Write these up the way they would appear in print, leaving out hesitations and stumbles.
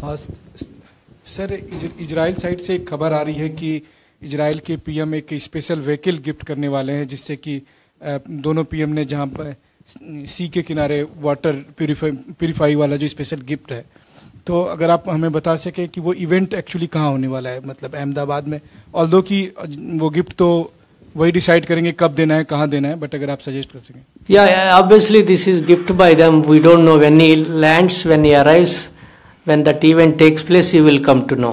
हाँ sir, Israel side से एक खबर आ रही है कि इजराइल के पीएम एक स्पेशल व्हीकल गिफ्ट करने वाले हैं, जिससे कि दोनों पीएम ने जहां पर सी के किनारे वाटर प्यूरिफाई वाला जो स्पेशल गिफ्ट है, तो अगर आप हमें बता सकें कि वो इवेंट एक्चुअली कहाँ होने वाला है, मतलब अहमदाबाद में। ऑल्दो कि वो गिफ्ट तो वही डिसाइड करेंगे कब देना है, कहाँ देना है, बट अगर आप सजेस्ट कर सकें। Yeah, obviously this is gift by them. We don't know when he lands, when he arrives, when that event takes place, he will come to know.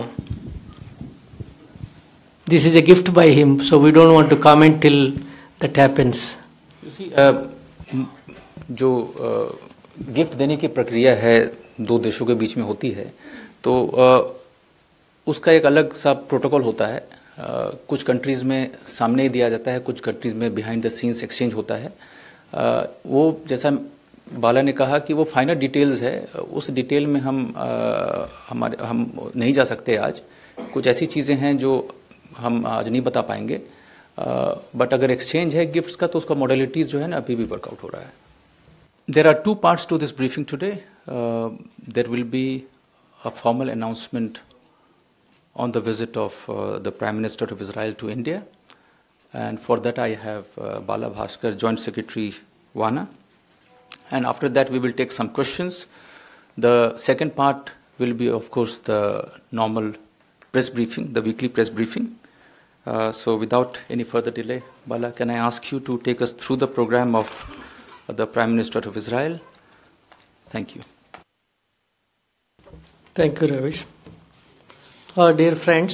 This is a gift by him, so we don't want to comment till that happens. You see, जो gift देने की प्रक्रिया है दो देशों के बीच में होती है, तो उसका एक अलग सा प्रोटोकॉल होता है। कुछ कंट्रीज़ में सामने ही दिया जाता है, कुछ कंट्रीज़ में बिहाइंड द सीन्स एक्सचेंज होता है। वो जैसा बाला ने कहा कि वो फाइनल डिटेल्स है, उस डिटेल में हम नहीं जा सकते आज। कुछ ऐसी चीज़ें हैं जो हम आज नहीं बता पाएंगे, बट अगर एक्सचेंज है गिफ्ट्स का, तो उसका मॉडलिटीज़ जो है ना अभी भी वर्कआउट हो रहा है। There are two parts to this briefing today. There will be a formal announcement on the visit of the Prime Minister of Israel to India, and for that I have Bala Bhaskar, Joint Secretary WANA, and after that we will take some questions. The second part will be of course the normal press briefing, the weekly press briefing. So without any further delay, Bala, can I ask you to take us through the program of the Prime Minister of Israel? Thank you. Thank you, Ravish. Dear friends,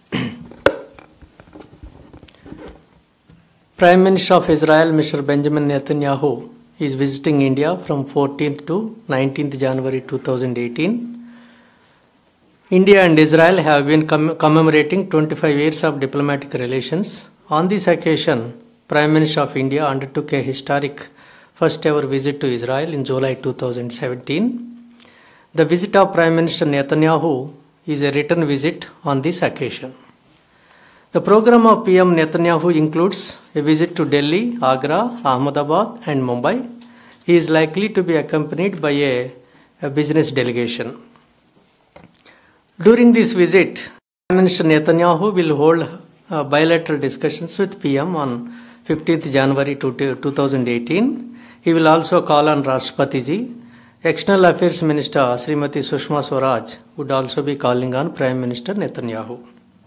Prime Minister of Israel, Mr. Benjamin Netanyahu, is visiting India from 14th to 19th January 2018. India and Israel have been commemorating 25 years of diplomatic relations. On this occasion, Prime Minister of India undertook a historic first ever visit to Israel in July 2017. The visit of Prime Minister Netanyahu is a written visit on this occasion. The program of PM Netanyahu includes a visit to Delhi, Agra, Ahmedabad and Mumbai. He is likely to be accompanied by a business delegation. During this visit, Prime Minister Netanyahu will hold bilateral discussions with PM on 15th January 2018. He will also call on Rashtrapati Ji. External Affairs Minister Srimati Sushma Swaraj would also be calling on Prime Minister Netanyahu.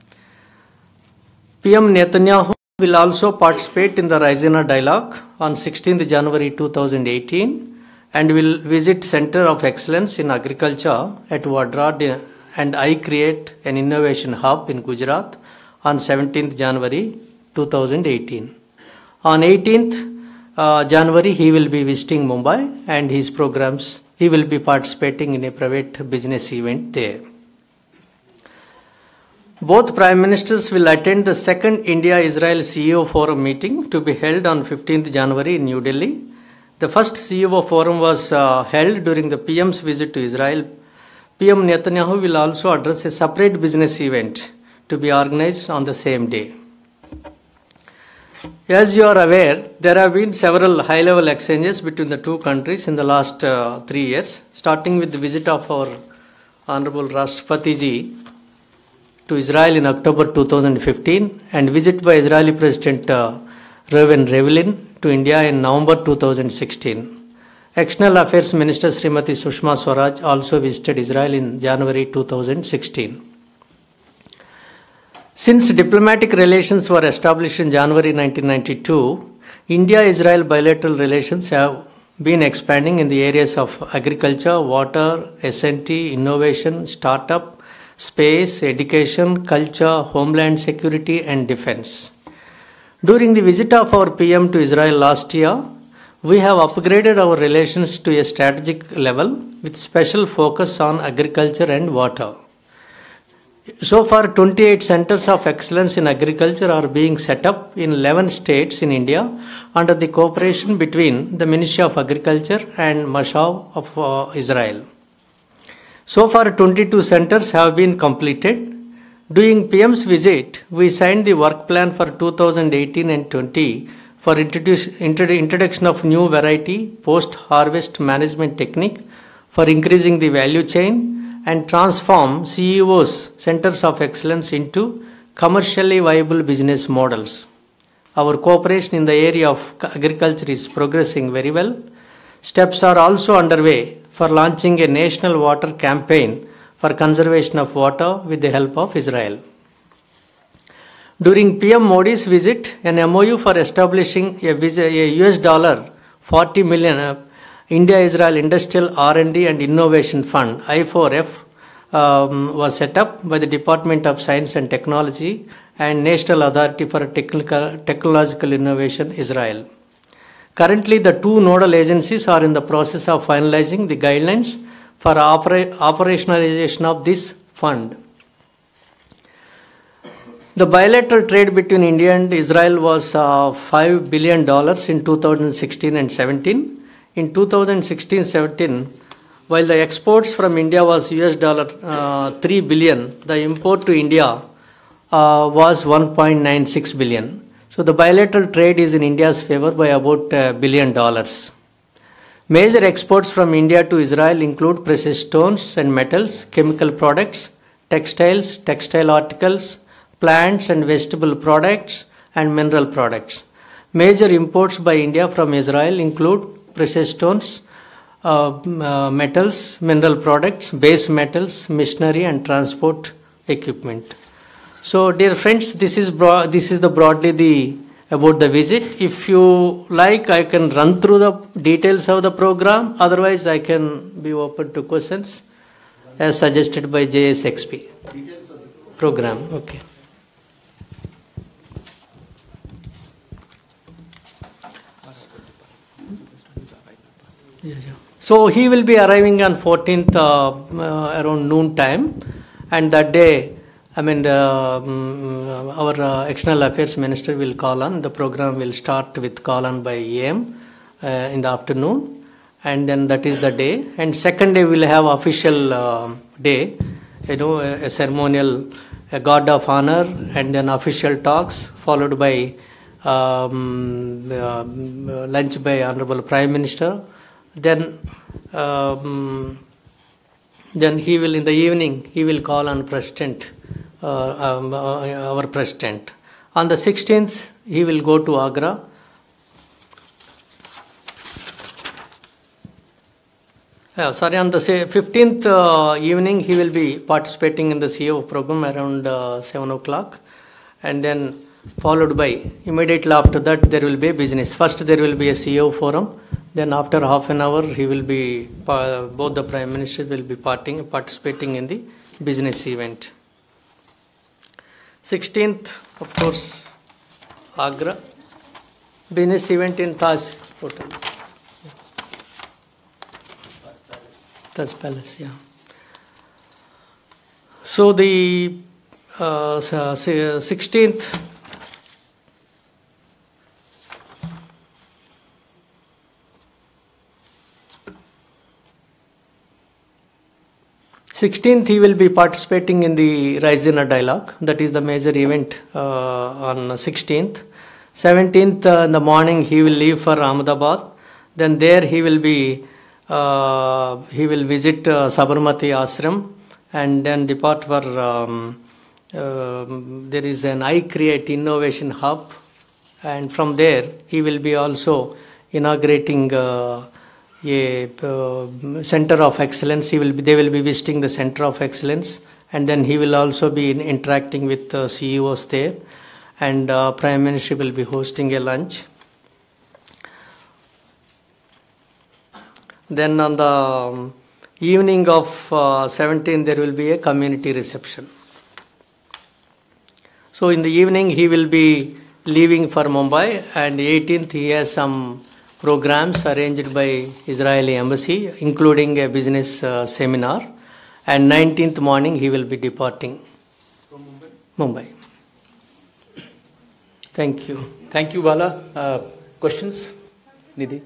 PM Netanyahu will also participate in the Raisina Dialogue on 16th January 2018 and will visit Center of Excellence in Agriculture at Vadra and iCreate, an innovation hub in Gujarat, on 17th January 2018. On 18th January, he will be visiting Mumbai and his programs. He will be participating in a private business event there. Both Prime Ministers will attend the second India-Israel CEO Forum meeting to be held on 15th January in New Delhi. The first CEO Forum was held during the PM's visit to Israel. PM Netanyahu will also address a separate business event to be organized on the same day. As you are aware, there have been several high-level exchanges between the two countries in the last 3 years, starting with the visit of our Honorable Rashtrapati Ji to Israel in October 2015 and visit by Israeli President Reuven Rivlin to India in November 2016. External Affairs Minister Srimati Sushma Swaraj also visited Israel in January 2016. Since diplomatic relations were established in January 1992, India-Israel bilateral relations have been expanding in the areas of agriculture, water, S&T, innovation, startup, space, education, culture, homeland security and defense. During the visit of our PM to Israel last year, we have upgraded our relations to a strategic level with special focus on agriculture and water. So far, 28 centers of excellence in agriculture are being set up in 11 states in India under the cooperation between the Ministry of Agriculture and Mashav of Israel. So far, 22 centers have been completed. During PM's visit, we signed the work plan for 2018 and 20 for introduction of new variety post-harvest management technique for increasing the value chain and transform CEOs, Centers of Excellence, into commercially viable business models. Our cooperation in the area of agriculture is progressing very well. Steps are also underway for launching a national water campaign for conservation of water with the help of Israel. During PM Modi's visit, an MOU for establishing a $40 million India-Israel Industrial R&D and Innovation Fund, I4F, was set up by the Department of Science and Technology and National Authority for Technological Innovation, Israel. Currently, the two nodal agencies are in the process of finalizing the guidelines for operationalization of this fund. The bilateral trade between India and Israel was $5 billion in 2016 and 17. In 2016-17, while the exports from India was $3 billion, the import to India was $1.96 billion. So the bilateral trade is in India's favor by about $1 billion. Major exports from India to Israel include precious stones and metals, chemical products, textiles, textile articles, plants and vegetable products, and mineral products. Major imports by India from Israel include precious stones, metals, mineral products, base metals, machinery and transport equipment. So, dear friends, this is broadly about the visit. If you like, I can run through the details of the program. Otherwise, I can be open to questions as suggested by JSXP program. Okay. So he will be arriving on 14th around noon time, and that day, our External Affairs Minister will call on. The program will start with call on by AM in the afternoon, and then that is the day. And second day we will have official day, a ceremonial, a guard of honor, and then official talks followed by lunch by Honorable Prime Minister. Then he will, in the evening, he will call on President, our President. On the 16th, he will go to Agra. On the 15th evening, he will be participating in the CEO program around 7 o'clock. And then followed by, immediately after that, there will be a business. First, there will be a CEO forum. Then after half an hour, he will be, both the Prime Minister will be participating in the business event. 16th, of course, Agra. Business event in Taj Hotel. Taj Palace, yeah. So the 16th, he will be participating in the Raisina Dialogue. That is the major event on 16th. 17th in the morning he will leave for Ahmedabad. Then there he will visit Sabarmati Ashram and then depart for there is an iCreate Innovation Hub, and from there he will be also inaugurating a Center of Excellence. They will be visiting the Center of Excellence, and then he will also be interacting with CEOs there, and Prime Minister will be hosting a lunch. Then on the evening of 17th, there will be a community reception. So in the evening, he will be leaving for Mumbai, and 18th, he has some programs arranged by Israeli Embassy, including a business seminar. And 19th morning, he will be departing from Mumbai. Thank you. Thank you, Bala. Questions? Nidhi?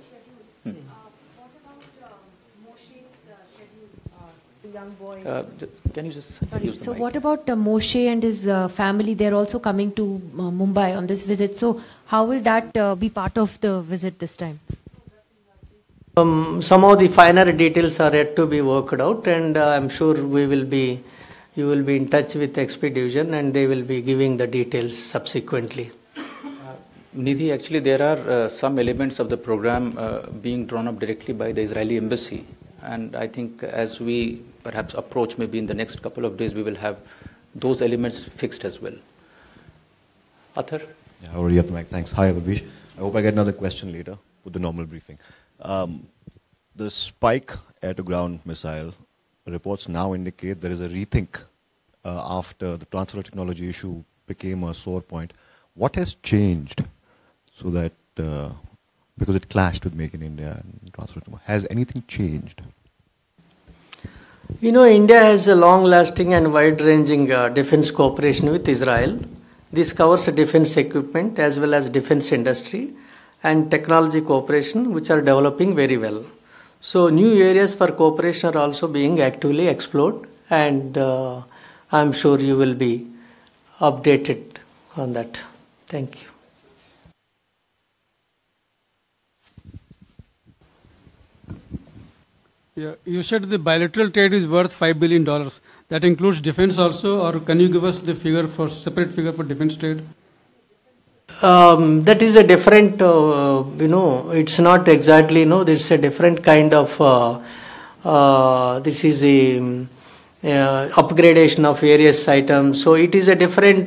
Young boy. Can you just Sorry. use the So mic? what about Moshe and his family? They're also coming to Mumbai on this visit. So how will that be part of the visit this time? Some of the finer details are yet to be worked out, and I'm sure you will be in touch with XP division, and they will be giving the details subsequently. Nidhi, actually there are some elements of the program being drawn up directly by the Israeli embassy, and I think as we perhaps approach, maybe in the next couple of days, we will have those elements fixed as well. Athar? Yeah, how are you, Mike? Thanks. Hi, Abhish. I hope I get another question later with the normal briefing. The Spike air-to-ground missile reports now indicate there is a rethink after the transfer of technology issue became a sore point. What has changed so that, because it clashed with Make in India and transfer, has anything changed? You know, India has a long-lasting and wide-ranging defense cooperation with Israel. This covers defense equipment as well as defense industry and technology cooperation, which are developing very well. So new areas for cooperation are also being actively explored, and I'm sure you will be updated on that. Thank you. Yeah, you said the bilateral trade is worth $5 billion. That includes defense also, or can you give us the figure for separate figure for defense trade? That is a different, it's not exactly, this is a different kind of, this is a upgradation of various items. So it is a different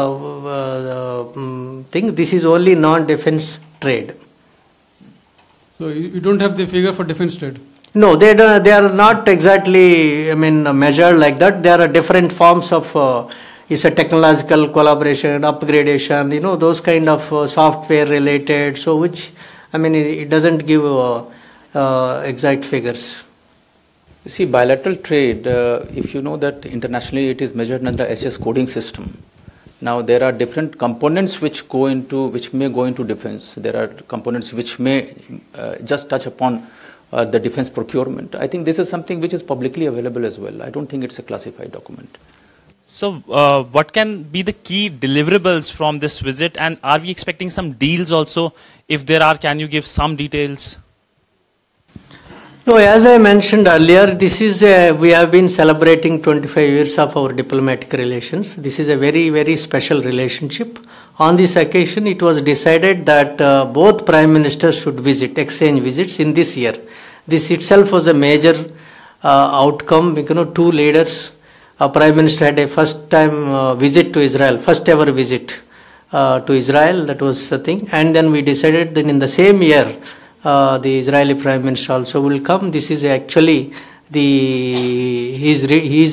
thing. This is only non-defense trade. So you don't have the figure for defense trade? No, they are not exactly, measured like that. There are different forms of, it's a technological collaboration, upgradation, those kind of software related. So which, it doesn't give exact figures. You see, bilateral trade, if you know that internationally it is measured under SS coding system. Now there are different components which may go into defense. There are components which may just touch upon the defense procurement. I think this is something which is publicly available as well. I don't think it's a classified document. So what can be the key deliverables from this visit, and are we expecting some deals also? If there are, can you give some details? No, as I mentioned earlier, this is we have been celebrating 25 years of our diplomatic relations. This is a very, very special relationship. On this occasion, it was decided that both prime ministers should exchange visits in this year. This itself was a major outcome. Two leaders. Prime Minister had a first visit to Israel, first ever visit to Israel. That was the thing. And then we decided that in the same year, the Israeli Prime Minister also will come. This is actually his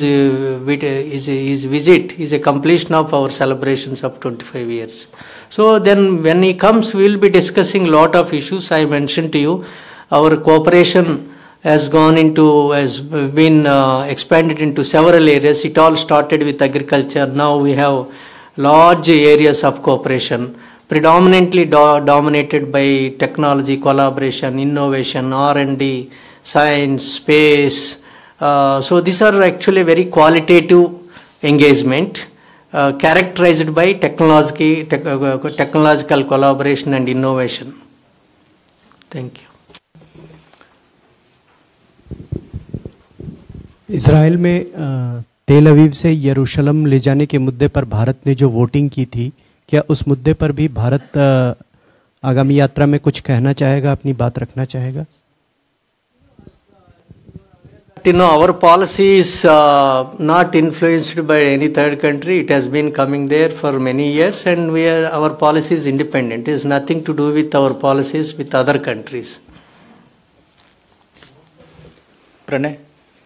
visit is a completion of our celebrations of 25 years. So then when he comes, we will be discussing a lot of issues. I mentioned to you, our cooperation has been expanded into several areas. It all started with agriculture. Now we have large areas of cooperation, predominantly dominated by technology, collaboration, innovation, R&D, science, space. So these are actually very qualitative engagement, characterized by technological collaboration and innovation. Thank you. Israel में Tel Aviv से यरूशलेम ले जाने के मुद्दे पर भारत ने जो वोटिंग की थी, क्या उस मुद्दे पर भी भारत आगामी यात्रा में कुछ कहना चाहेगा, अपनी बात रखना चाहेगा? Our policy is not influenced by any third country. It has been coming there for many years, and our policy is independent. It has nothing to do with our policies with other countries. Pranay?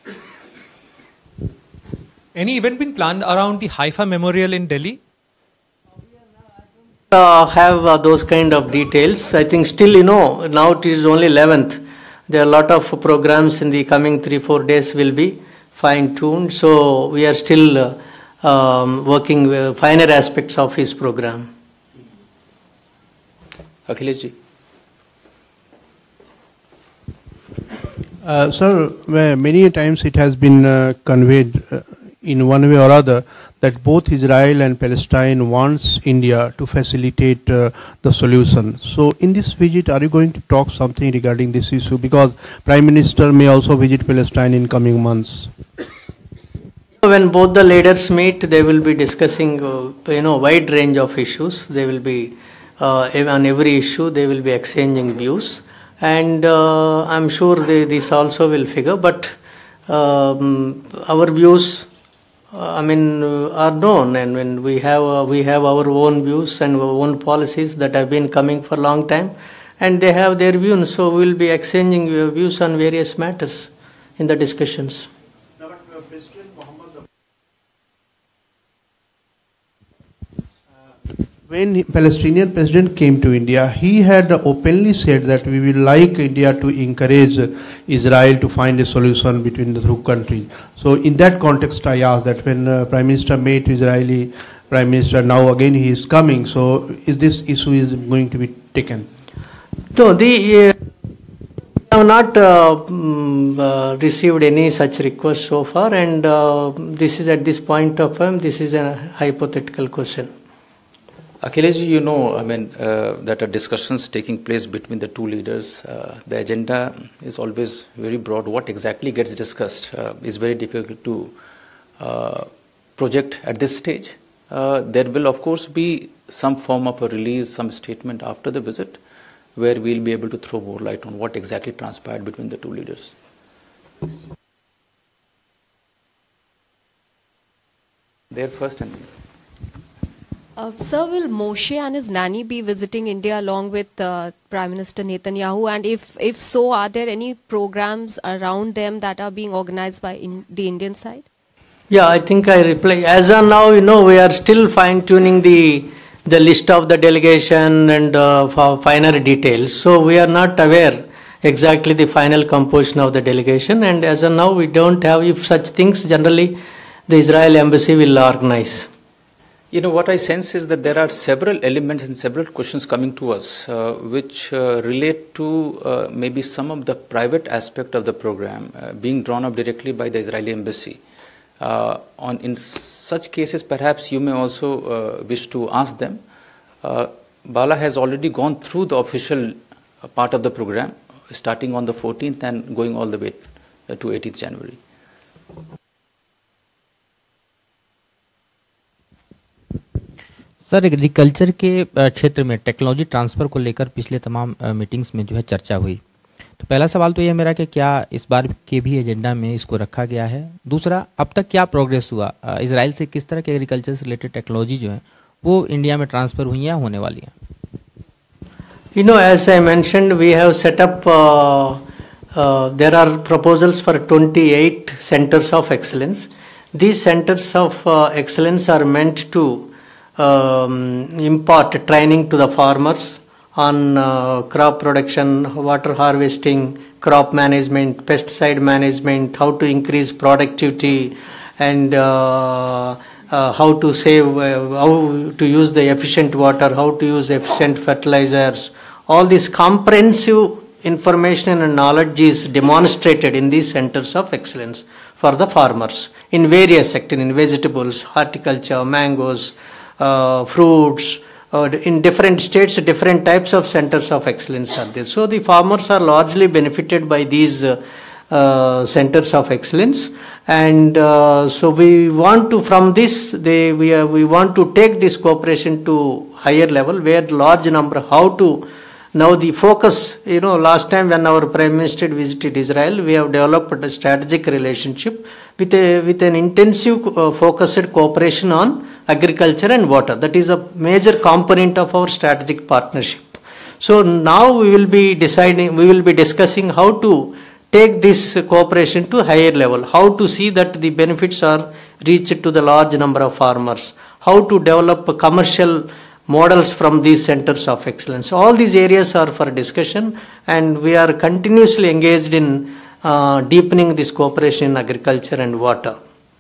Any event been planned around the Haifa Memorial in Delhi? Have those kind of details. I think still, now it is only 11th. There are a lot of programs in the coming 3-4 days will be fine-tuned. So we are still working with finer aspects of his program. Akhilesh ji. Sir, many times it has been conveyed in one way or other that both Israel and Palestine wants India to facilitate the solution. So in this visit, are you going to talk something regarding this issue? Because Prime Minister may also visit Palestine in coming months. When both the leaders meet, they will be discussing, wide range of issues. They will be, on every issue, they will be exchanging views. And I'm sure this also will figure, but our views, are known, and when we have our own views and our own policies that have been coming for a long time, and they have their views, so we will be exchanging views on various matters in the discussions. When Palestinian president came to India, he had openly said that we will like India to encourage Israel to find a solution between the two countries. So in that context, I asked that when Prime Minister met Israeli Prime Minister, now again he is coming, so is this issue is going to be taken? No, we have not received any such request so far, and this is at this point of time, this is a hypothetical question. Akhilesh, that are discussions taking place between the two leaders. The agenda is always very broad. What exactly gets discussed is very difficult to project at this stage. There will, of course, be some form of a release, some statement after the visit, where we'll be able to throw more light on what exactly transpired between the two leaders. There first and Sir, will Moshe and his nanny be visiting India along with Prime Minister Netanyahu? And if so, are there any programs around them that are being organized by the Indian side? Yeah, I think I reply. As of now, we are still fine-tuning the list of the delegation and for finer details. So we are not aware exactly the final composition of the delegation. And as of now, we don't have, if such things, generally the Israel embassy will organize. What I sense is that there are several elements and several questions coming to us which relate to maybe some of the private aspect of the program being drawn up directly by the Israeli embassy. In such cases, perhaps you may also wish to ask them. Bala has already gone through the official part of the program, starting on the 14th and going all the way to 18th January. Sir, agriculture के क्षेत्र में technology transfer को लेकर पिछले तमाम meetings में जो है चर्चा हुई। तो पहला सवाल तो ये मेरा कि क्या इस बार के भी एजेंडा में इसको रखा गया है? दूसरा, अब तक क्या प्रोग्रेस हुआ? इजराइल से किस तरह के एग्रीकल्चर से रिलेटेड टेक्नोलॉजी जो है वो इंडिया में ट्रांसफ़र हुई या होने वाली हैं? As I mentioned, we have set up, there are proposals for 28 centers of excellence. These centers of excellence are meant to impart training to the farmers on crop production, water harvesting, crop management, pesticide management, how to increase productivity, and how to save, how to use the efficient water, how to use efficient fertilizers. All this comprehensive information and knowledge is demonstrated in these centers of excellence for the farmers in various sectors, in vegetables, horticulture, mangoes, fruits. In different states, different types of centers of excellence are there. So the farmers are largely benefited by these centers of excellence, and so we want to, from this, we want to take this cooperation to higher level, where large number, how to, now the focus, last time when our Prime Minister visited Israel, we have developed a strategic relationship with an intensive focused cooperation on agriculture and water. That is a major component of our strategic partnership. So now we will be discussing how to take this cooperation to higher level, how to see that the benefits are reached to the large number of farmers, how to develop commercial models from these centers of excellence. All these areas are for discussion, and we are continuously engaged in deepening this cooperation in agriculture and water.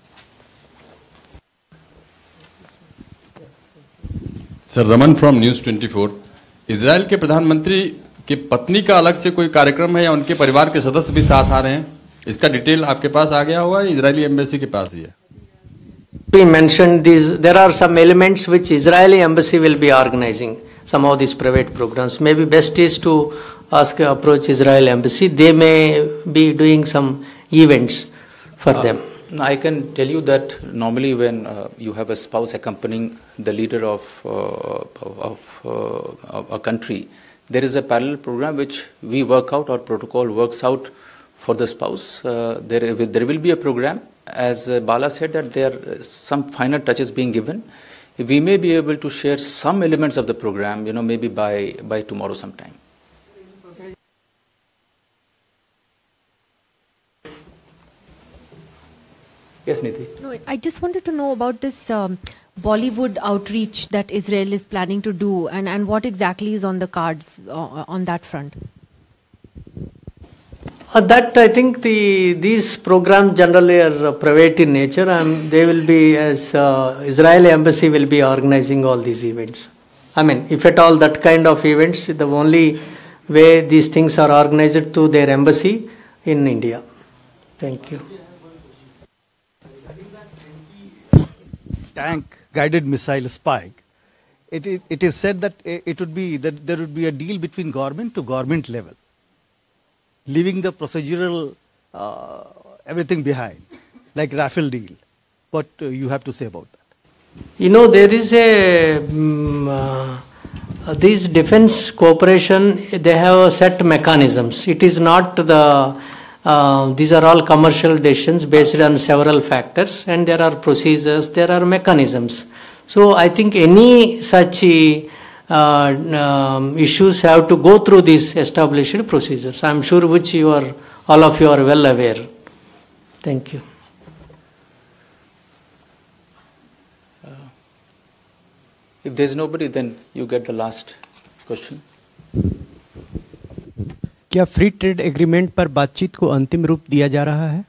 Sir, Raman from news 24। Israel के प्रधानमंत्री की पत्नी का अलग से कोई कार्यक्रम है या उनके परिवार के सदस्य भी साथ आ रहे हैं? इसका डिटेल आपके पास आ गया हुआ है, इजरायली एम्बेसी के पास ही है? We mentioned these. There are some elements which Israeli embassy will be organizing. Some of these private programs. Maybe best is to approach Israel embassy. They may be doing some events for them. I can tell you that normally when you have a spouse accompanying the leader of a country, there is a parallel program which we work out, or protocol works out for the spouse. There will be a program, as Bala said, that there are some finer touches being given. We may be able to share some elements of the program, maybe by tomorrow sometime. Yes, Nidhi. No, I just wanted to know about this Bollywood outreach that Israel is planning to do, and what exactly is on the cards on that front. That I think these programs generally are private in nature, and they will be, as Israeli embassy will be organizing all these events. I mean, if at all that kind of events, the only way these things are organized to their embassy in India. Thank you. Tank guided missile Spike. It is said that there would be a deal between government to government level, leaving the procedural everything behind, like Rafale deal. What you have to say about that? There is these defense cooperation, they have set mechanisms. It is not these are all commercial decisions based on several factors, and there are procedures, there are mechanisms. So I think any such issues have to go through these established procedures. I am sure which all of you are well aware. Thank you. If there is nobody, then you get the last question. क्या free trade agreement पर बातचीत को अंतिम रूप दिया जा रहा है?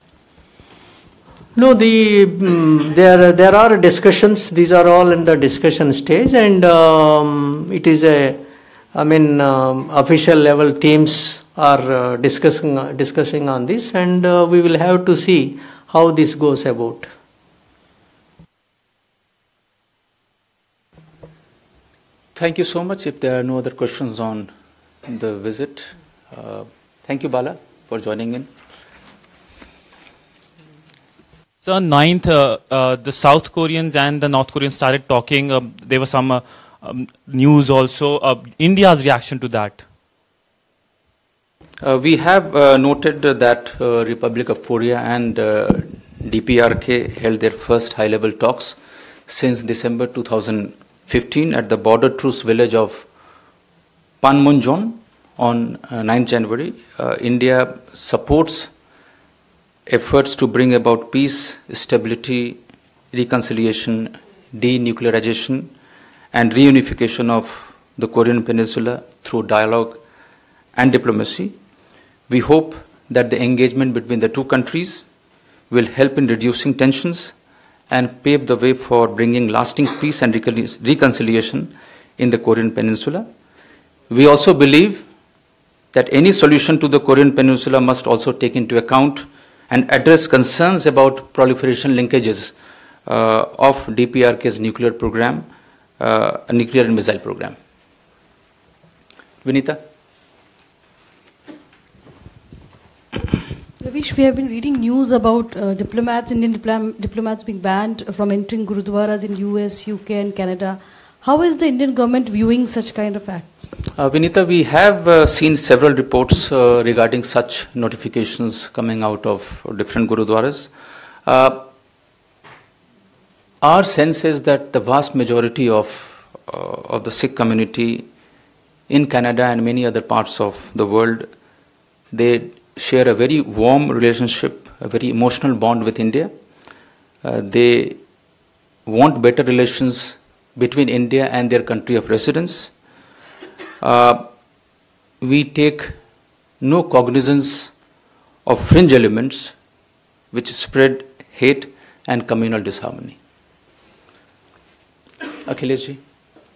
No, there are discussions. These are all in the discussion stage, and it is official level teams are discussing on this, and we will have to see how this goes about. Thank you so much. If there are no other questions on the visit, thank you, Bala, for joining in. So, 9th, the South Koreans and the North Koreans started talking. There was some news also. India's reaction to that? We have noted that Republic of Korea and DPRK held their first high-level talks since December 2015 at the border truce village of Panmunjom on 9 January. India supports efforts to bring about peace, stability, reconciliation, denuclearization, and reunification of the Korean Peninsula through dialogue and diplomacy. We hope that the engagement between the two countries will help in reducing tensions and pave the way for bringing lasting peace and reconciliation in the Korean Peninsula. We also believe that any solution to the Korean Peninsula must also take into account and address concerns about proliferation linkages of DPRK's nuclear program, nuclear and missile program. Vinita? Ravish, we have been reading news about Indian diplomats being banned from entering Gurudwaras in US, UK and Canada. How is the Indian government viewing such kind of acts? Vinita, we have seen several reports regarding such notifications coming out of different Gurudwaras. Our sense is that the vast majority of the Sikh community in Canada and many other parts of the world, they share a very warm relationship, a very emotional bond with India. They want better relations between India and their country of residence. We take no cognizance of fringe elements which spread hate and communal disharmony. Akhilesh ji.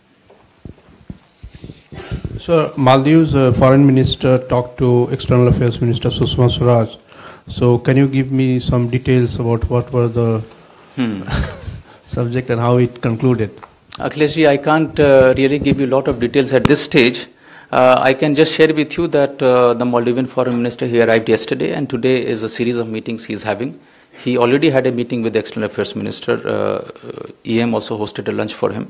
So Maldives Foreign Minister talked to External Affairs Minister Sushma Swaraj. So can you give me some details about what were the subject and how it concluded. Akhilesh ji, I can't really give you a lot of details at this stage. I can just share with you that the Maldivian Foreign Minister, he arrived yesterday, and today is a series of meetings he is having. He already had a meeting with the External Affairs Minister. EM also hosted a lunch for him.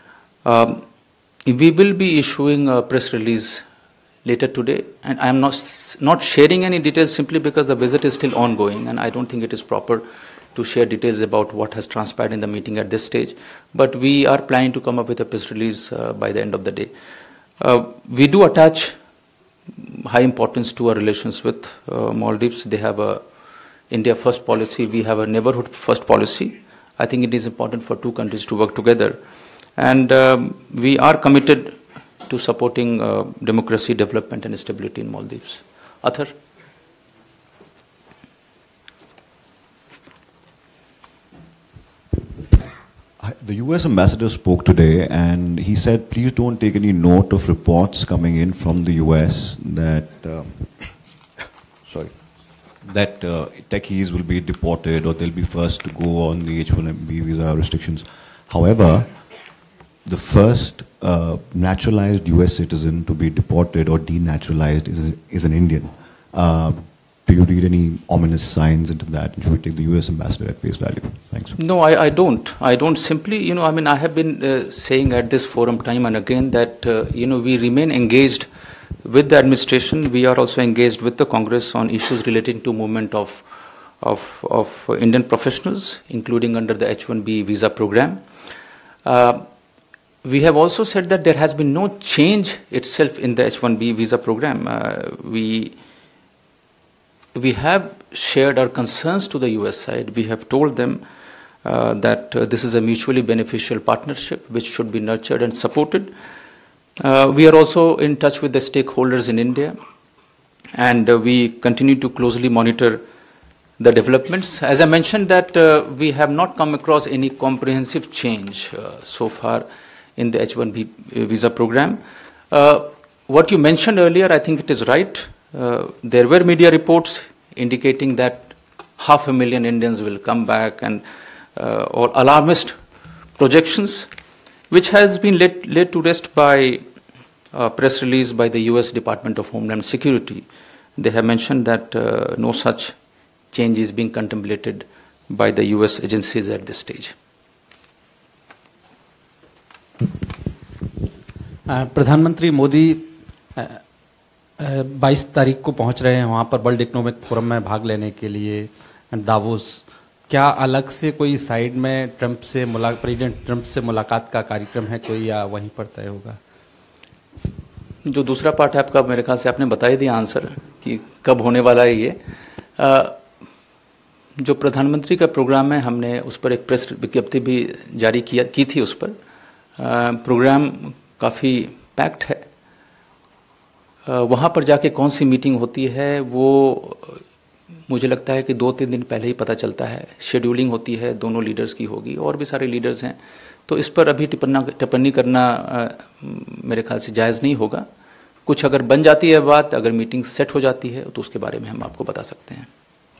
We will be issuing a press release later today, and I am not sharing any details simply because the visit is still ongoing, and I don't think it is proper to share details about what has transpired in the meeting at this stage. But we are planning to come up with a press release by the end of the day. We do attach high importance to our relations with Maldives. They have a India first policy. We have a neighborhood first policy. I think it is important for two countries to work together. And we are committed to supporting democracy, development and stability in Maldives. Athar? The US ambassador spoke today and he said, please don't take any note of reports coming in from the US that, techies will be deported or they'll be first to go on the H-1B visa restrictions. However, the first naturalized US citizen to be deported or denaturalized is an Indian. Do you read any ominous signs into that? Should we take the US ambassador at face value? Thanks. No, I don't. I don't simply, I have been saying at this forum time and again that, we remain engaged with the administration. We are also engaged with the Congress on issues relating to movement of Indian professionals, including under the H-1B visa program. We have also said that there has been no change itself in the H-1B visa program. We have shared our concerns to the US side. We have told them that this is a mutually beneficial partnership which should be nurtured and supported. We are also in touch with the stakeholders in India, and we continue to closely monitor the developments. As I mentioned that we have not come across any comprehensive change so far in the H-1B visa program. What you mentioned earlier, I think it is right. There were media reports indicating that 500,000 Indians will come back and or alarmist projections, which has been laid to rest by a press release by the US Department of Homeland Security. They have mentioned that no such change is being contemplated by the US agencies at this stage. प्रधानमंत्री मोदी 22 तारीख को पहुंच रहे हैं वहां पर world economic forum में भाग लेने के लिए दावोस। क्या अलग से कोई साइड में प्रेसिडेंट ट्रंप से मुलाकात का कार्यक्रम है कोई, या वहीं पर तय होगा? जो दूसरा पार्ट है आपका, मेरे ख्याल से आपने बता ही दिया आंसर कि कब होने वाला है ये। जो प्रधानमंत्री का प्रोग्राम है, हमने उस पर एक प्रेस विज्ञप्ति भी जारी की थी। उस पर प्रोग्राम काफ़ी पैक्ड है। वहाँ पर जाके कौन सी मीटिंग होती है वो मुझे लगता है कि 2-3 दिन पहले ही पता चलता है। शेड्यूलिंग होती है, दोनों लीडर्स की होगी, और भी सारे लीडर्स हैं, तो इस पर अभी टिप्पणी करना मेरे ख्याल से जायज़ नहीं होगा। कुछ अगर बन जाती है बात, अगर मीटिंग सेट हो जाती है तो उसके बारे में हम आपको बता सकते हैं।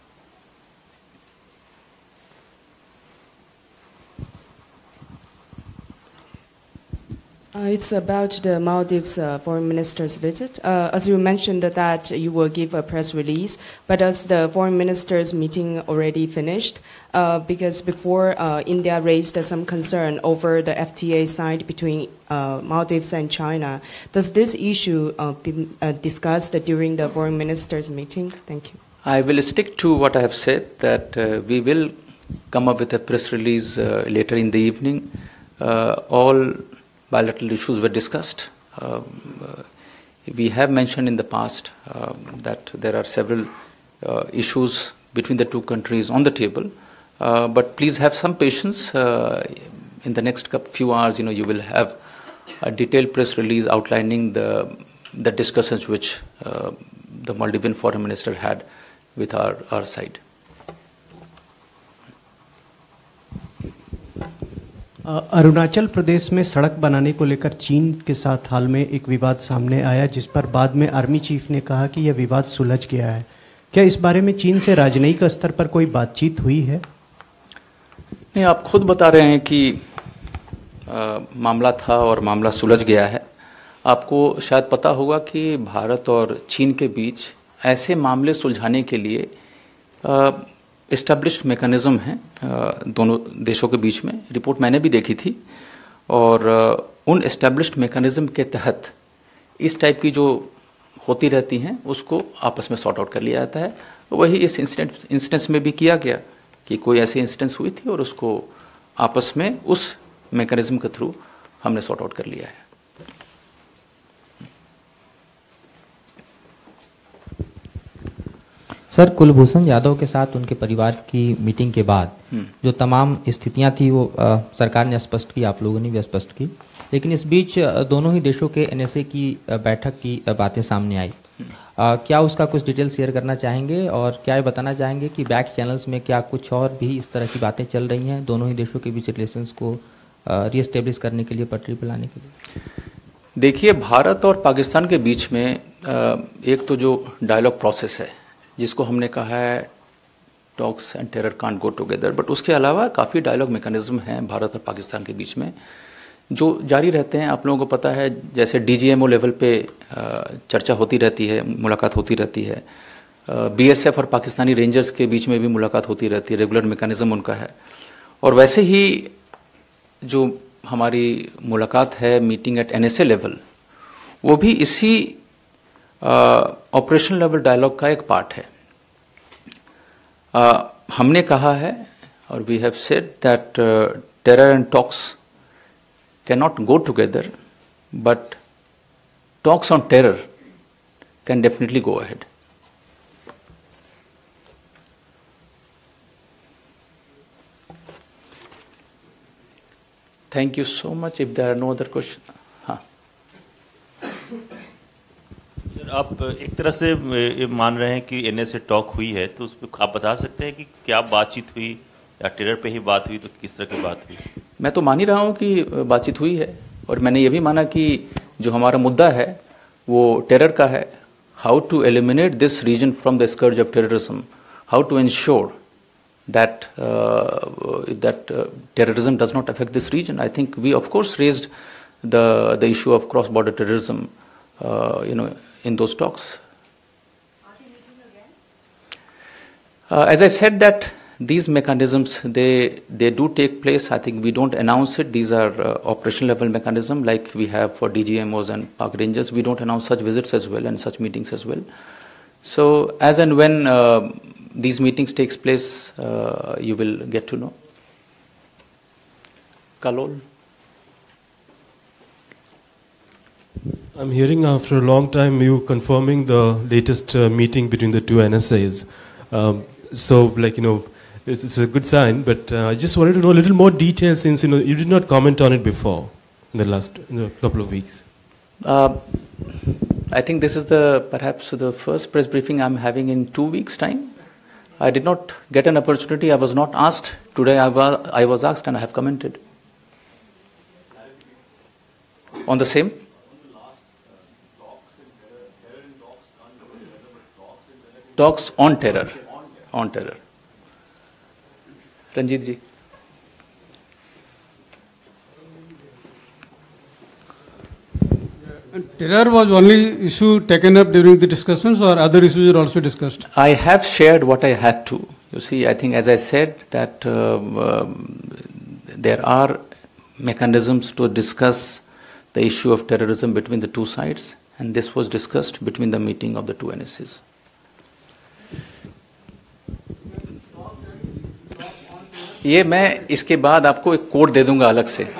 It's about the Maldives foreign minister's visit. As you mentioned that you will give a press release, but as the foreign minister's meeting already finished, because before India raised some concern over the FTA signed between Maldives and China. Does this issue be discussed during the foreign minister's meeting? Thank you. I will stick to what I have said, that we will come up with a press release later in the evening. All bilateral issues were discussed. We have mentioned in the past that there are several issues between the two countries on the table, but please have some patience. In the next few hours, you will have a detailed press release outlining the discussions which the Maldivian foreign minister had with our side. Arunachal Pradesh में सड़क बनाने को लेकर चीन के साथ हाल में एक विवाद सामने आया, जिस पर बाद में आर्मी चीफ ने कहा कि यह विवाद सुलझ गया है। क्या इस बारे में चीन से राजनयिक स्तर पर कोई बातचीत हुई है? नहीं, आप खुद बता रहे हैं कि मामला था और मामला सुलझ गया है। आपको शायद पता होगा कि भारत और चीन के बीच ऐसे मामले सुलझाने के लिए एस्टेब्लिश्ड मैकेनिज्म हैं दोनों देशों के बीच में। रिपोर्ट मैंने भी देखी थी और उन एस्टेब्लिश्ड मैकेनिज्म के तहत इस टाइप की जो होती रहती हैं उसको आपस में सॉर्ट आउट कर लिया जाता है। वही इस इंस्टेंस में भी किया गया कि कोई ऐसी इंस्टेंस हुई थी और उसको आपस में उस मैकेनिज्म के थ्रू हमने सॉर्ट आउट कर लिया है। सर, कुलभूषण यादव के साथ उनके परिवार की मीटिंग के बाद जो तमाम स्थितियां थी वो सरकार ने स्पष्ट की, आप लोगों ने भी स्पष्ट की, लेकिन इस बीच दोनों ही देशों के एनएसए की बैठक की बातें सामने आई। क्या उसका कुछ डिटेल शेयर करना चाहेंगे और क्या ये बताना चाहेंगे कि बैक चैनल्स में क्या कुछ और भी इस तरह की बातें चल रही हैं दोनों ही देशों के बीच रिलेशंस को रीएस्टेब्लिश करने के लिए, पटरी पर लाने के लिए? देखिए, भारत और पाकिस्तान के बीच में एक तो जो डायलॉग प्रोसेस है जिसको हमने कहा है talks and terror can't go together, but उसके अलावा काफ़ी डायलॉग मैकेनिज्म हैं भारत और पाकिस्तान के बीच में जो जारी रहते हैं। आप लोगों को पता है जैसे डीजीएमओ लेवल पे चर्चा होती रहती है, मुलाकात होती रहती है। बीएसएफ और पाकिस्तानी रेंजर्स के बीच में भी मुलाकात होती रहती है, रेगुलर मैकेनिज्म उनका है। और वैसे ही जो हमारी मुलाकात है मीटिंग एट एनएसए लेवल, वो भी इसी ऑपरेशन लेवल डायलॉग का एक पार्ट है। हमने कहा है और we have said that terror and talks cannot go together, but talks on terror can definitely go ahead. Thank you so much. If there are no other questions, हाँ। Sir, आप एक तरह से ये मान रहे हैं कि एनएसए टॉक हुई है, तो उस पर आप बता सकते हैं कि क्या बातचीत हुई या टेरर पे ही बात हुई, तो किस तरह की बात हुई? मैं तो मान ही रहा हूँ कि बातचीत हुई है और मैंने ये भी माना कि जो हमारा मुद्दा है वो टेरर का है। How to eliminate this region from the scourge of terrorism, how to ensure that terrorism does not affect this region. I think we of course raised the issue of cross border terrorism in those talks. As I said that these mechanisms, they do take place. I think we don't announce it. These are operational level mechanism like we have for DGMOs and park rangers. We don't announce such visits as well and such meetings as well. So as and when these meetings takes place, you will get to know. Kalol. I'm hearing after a long time you confirming the latest meeting between the two NSAs. So, like, it's a good sign, but I just wanted to know a little more detail since, you did not comment on it before in the last couple of weeks. I think this is perhaps the first press briefing I'm having in 2 weeks' time. I did not get an opportunity. I was not asked. Today I was asked and I have commented. On the same? Talks on terror. On terror. Ranjit ji. And terror was only issue taken up during the discussions or other issues are also discussed? I have shared what I had to. You see, I think as I said that there are mechanisms to discuss the issue of terrorism between the two sides, and this was discussed between the meeting of the two NSAs. ये मैं इसके बाद आपको एक code दे दूंगा अलग से।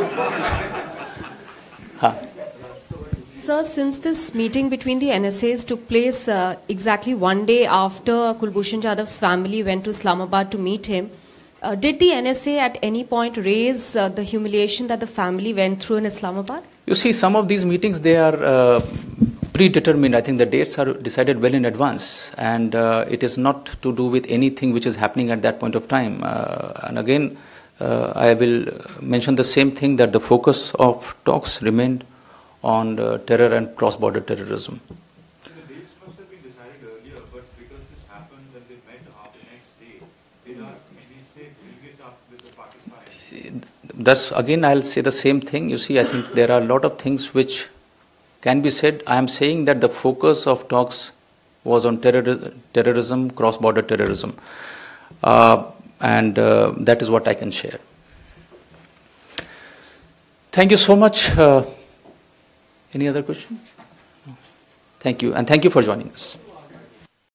हाँ। Sir, since this meeting between the NSAs took place exactly one day after Kulbhushan Jadhav's family went to Islamabad to meet him, did the NSA at any point raise the humiliation that the family went through in Islamabad? You see, some of these meetings, they are predetermined. I think the dates are decided well in advance, and it is not to do with anything which is happening at that point of time. And again, I will mention the same thing, that the focus of talks remained on terror and cross-border terrorism. The dates must have been decided earlier, but because this happened when they met the next day, did our NSA bring it up with the Pakistan? That's again, I'll say the same thing. You see, I think there are a lot of things which can be said. I am saying that the focus of talks was on terrorism, cross-border terrorism, and that is what I can share. Thank you so much. Any other question? Thank you, and thank you for joining us.